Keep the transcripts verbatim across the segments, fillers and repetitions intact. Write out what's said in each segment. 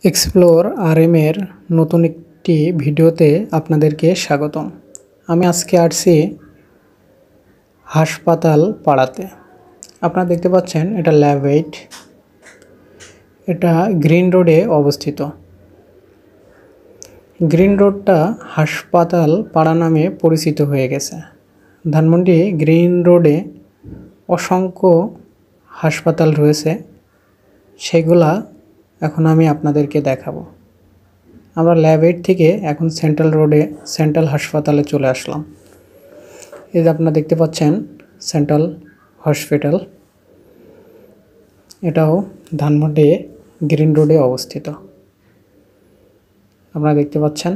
Explore RM এর নতুন একটি ভিডিওতে আপনাদেরকে স্বাগতম। আমি আজকে আসছি হাসপাতাল পাড়াতে। আপনারা দেখতে পাচ্ছেন এটা ল্যাবাইড, এটা গ্রিন রোডে অবস্থিত। গ্রিন রোডটা হাসপাতাল পাড়া নামে পরিচিত হয়ে গেছে। ধানমন্ডি গ্রিন রোডে অসংখ্য হাসপাতাল রয়েছে, সেগুলা এখন আমি আপনাদেরকে দেখাবো। আমরা ল্যাবাইড থেকে এখন সেন্ট্রাল রোডে সেন্ট্রাল হাসপাতালে চলে আসলাম। এই যে আপনারা দেখতে পাচ্ছেন সেন্ট্রাল হসপিটাল, এটাও ধানমন্ডি গ্রিন রোডে অবস্থিত। আপনারা দেখতে পাচ্ছেন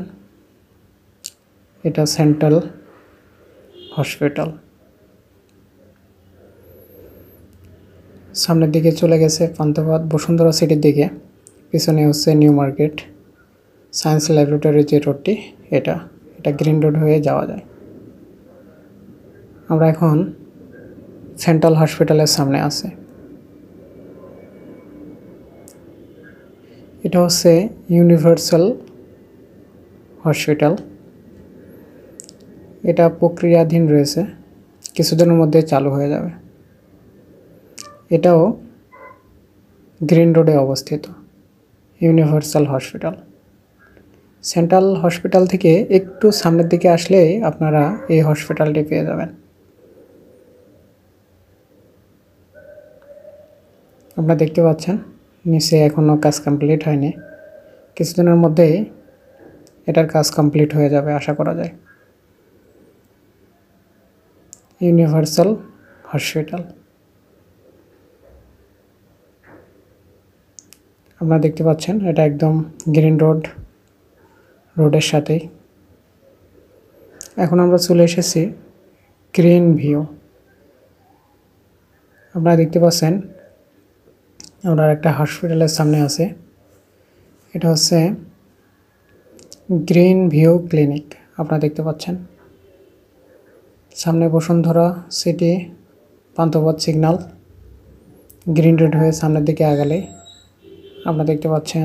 এটা সেন্ট্রাল হসপিটাল। সামনের দিকে চলে গেছে পান্থপথ বসুন্ধরা সিটির দিকে, পিছনে হচ্ছে নিউ মার্কেট সায়েন্স ল্যাবরেটরি যে রোডটি, এটা এটা গ্রিন রোড হয়ে যাওয়া যায়। আমরা এখন সেন্ট্রাল হসপিটালের সামনে আছি। এটা হচ্ছে ইউনিভার্সাল হসপিটাল, এটা প্রক্রিয়াধীন রয়েছে, কিছুদিনের মধ্যে চালু হয়ে যাবে। এটাও গ্রিন রোডে অবস্থিত ইউনিভার্সাল হসপিটাল। সেন্ট্রাল হসপিটাল থেকে একটু সামনের দিকে আসলেই আপনারা এই হসপিটালটি পেয়ে যাবেন। আপনারা দেখতে পাচ্ছেন নিচে এখনও কাজ কমপ্লিট হয়নি, কিছুদিনের মধ্যেই এটার কাজ কমপ্লিট হয়ে যাবে আশা করা যায়। ইউনিভার্সাল হসপিটাল আপনারা দেখতে পাচ্ছেন, এটা একদম গ্রিন রোড রোডের সাথেই। এখন আমরা চলে এসেছি গ্রিন ভিউ। আপনারা দেখতে পাচ্ছেন আমরা একটা হসপিটালের সামনে আছে, এটা হচ্ছে গ্রিন ভিউ ক্লিনিক। আপনারা দেখতে পাচ্ছেন সামনে Bashundhara City Panthapath signal, Green Road হয়ে সামনের দিকে আগালে আপনারা দেখতে পাচ্ছেন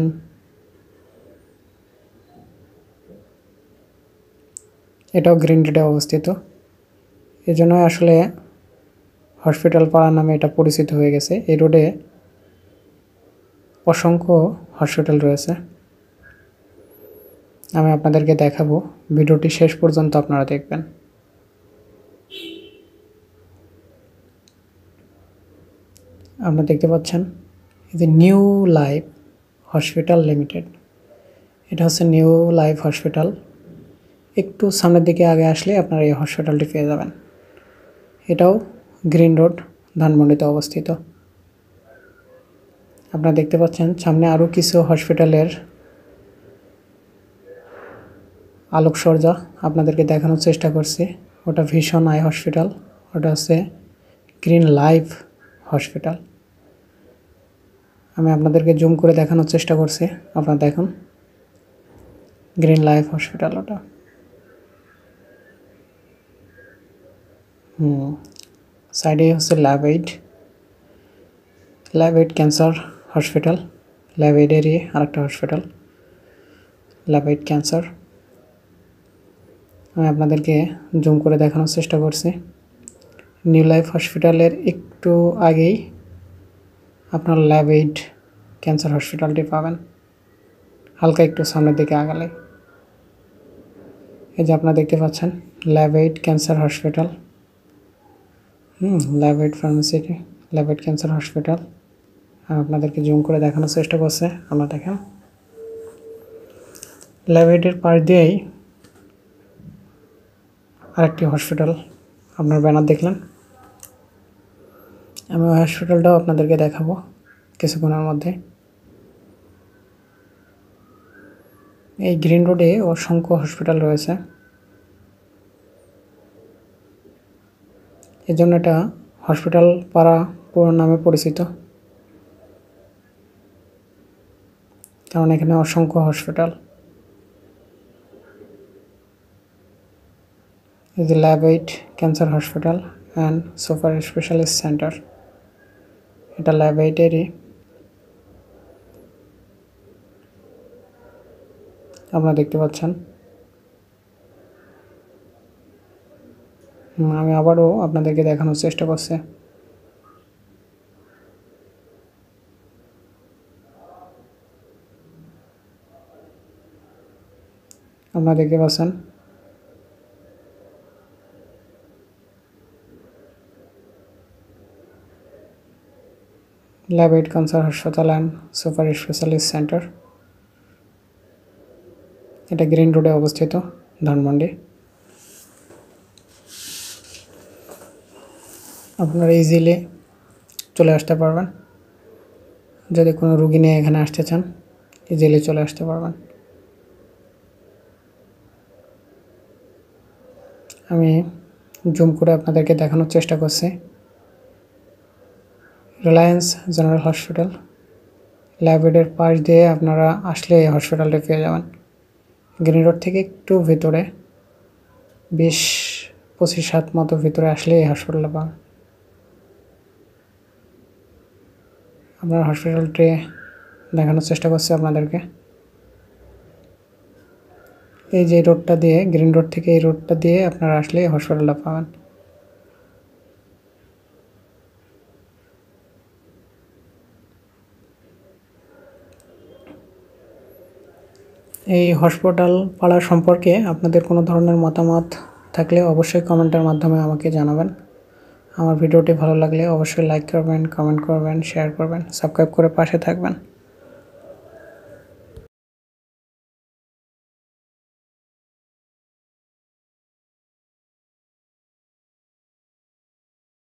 এটাও গ্রিন রোডে অবস্থিত। এই জন্য আসলে হসপিটাল পাড়া নামে এটা পরিচিত হয়ে গেছে। এই রোডে অসংখ্য হসপিটাল রয়েছে, আমি আপনাদেরকে দেখাবো, ভিডিওটি শেষ পর্যন্ত আপনারা দেখবেন। আপনারা দেখতে পাচ্ছেন এই যে নিউ লাইফ হসপিটাল লিমিটেড, এটা হচ্ছে নিউ লাইফ হসপিটাল। একটু সামনের দিকে আগে আসলে আপনারা এই হসপিটালটি পেয়ে যাবেন। এটাও গ্রিন রোড ধানমন্ডিতে অবস্থিত। আপনারা দেখতে পাচ্ছেন সামনে আরও কিছু হসপিটালের আলোকসজ্জা আপনাদেরকে দেখানোর চেষ্টা করছি। ওটা ভিশন আই হসপিটাল, ওটা হচ্ছে গ্রিন লাইফ হসপিটাল। আমি আপনাদেরকে জুম করে দেখানোর চেষ্টা করছি, আপনারা দেখুন গ্রিন লাইফ হসপিটাল। ওটা হুম সাইডে হচ্ছে ল্যাবাইড ল্যাবাইড ক্যান্সার হসপিটাল, ল্যাবাইডেরই আরেকটা হসপিটাল ল্যাবাইড ক্যান্সার। আমি আপনাদেরকে জুম করে দেখানোর চেষ্টা করছি। নিউ লাইফ হসপিটালের একটু আগেই আপনার ল্যাবাইড ক্যান্সার হসপিটালটি পাবেন, হালকা একটু সামনের দিকে আগালে। এই যে আপনারা দেখতে পাচ্ছেন Labaid cancer hospital, hmm Labaid pharmacity Labaid cancer hospital. আমি আপনাদেরকে জুম করে দেখানোর চেষ্টা করছে, আপনারা দেখেন ল্যাবাইডের পাশ দিয়েই আরেকটি হসপিটাল আপনার ব্যানার দেখলেন। আমি ওই হসপিটালটাও আপনাদেরকে দেখাবো কিছুক্ষণের মধ্যে। এই গ্রিন রোডে অসংখ্য হসপিটাল রয়েছে, এই জন্য এটা হসপিটাল পাড়া পুরো নামে পরিচিত, কারণ এখানে অসংখ্য হসপিটাল। এই যে Labaid cancer hospital and super specialist centre, এটা ল্যাবাইডেরই। আপনারা দেখতে পাচ্ছেন। আমি আবারও আপনাদেরকে দেখানোর চেষ্টা করছি। আপনারা দেখতে পাচ্ছেন Labaid Cancer Hospital and Super Specialist Center। এটা গ্রিন রোডে অবস্থিত, ধানমন্ডি। আপনারা ইজিলি চলে আসতে পারবেন। যদি কোনো রোগী নিয়ে এখানে আসতে চান, ইজিলি চলে আসতে পারবেন। আমি জুম করে আপনাদেরকে দেখানোর চেষ্টা করছি। রিলায়েন্স জেনারেল হসপিটাল, ল্যাবেডের পাশ দিয়ে আপনারা আসলে এই হসপিটালটা পেয়ে যাবেন। গ্রিন রোড থেকে একটু ভিতরে, বিশ পঁচিশ হাত মতো ভিতরে আসলে এই হসপিটালটা পাবেন। আপনার হসপিটালটি দেখানোর চেষ্টা করছি আপনাদেরকে। এই যে রোডটা দিয়ে, গ্রিন রোড থেকে এই রোডটা দিয়ে আপনারা আসলে এই হসপিটালটা পাবেন। এই হসপিটাল পাড়া সম্পর্কে আপনাদের কোনো ধরনের মতামত থাকলে অবশ্যই কমেন্টের মাধ্যমে আমাকে জানাবেন। আমার ভিডিওটি ভালো লাগলে অবশ্যই লাইক করবেন, কমেন্ট করবেন, শেয়ার করবেন, সাবস্ক্রাইব করে পাশে থাকবেন।